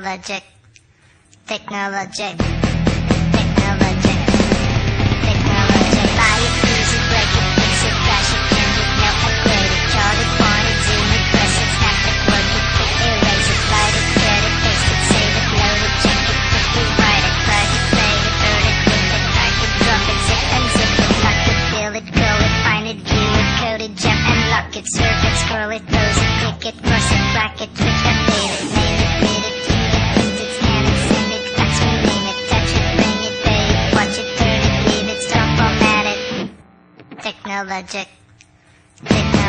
Technologic, technologic, technologic, technologic. Buy it, use it, break it, fix it, crash it, change it, melt, upgrade it, chart it, point it, zoom it, press it, snap it, work it, quick erase it, write it, cut it, paste it, save it, load it, check it, quick rewrite it, plug it, play it, burn it, rip it, crack it, drop it, zip and zip it, lock it, fill it, curl it, find it, view it, code it, jump and lock it, surf it, scroll it, close it, click it, cross it, crack it, switch, update it, name it, read it, tune it, print it, scan it, send it, fax, rename it, touch it, bring it, pay it, watch it, turn it, leave it, stop, format it. Technologic, technologic.